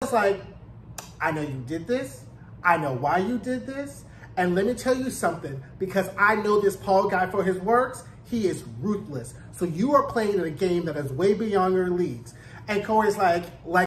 It's like, I know you did this. I know why you did this. And let me tell you something, because I know this Paul guy for his works, he is ruthless. So you are playing in a game that is way beyond your leagues. And Corey's like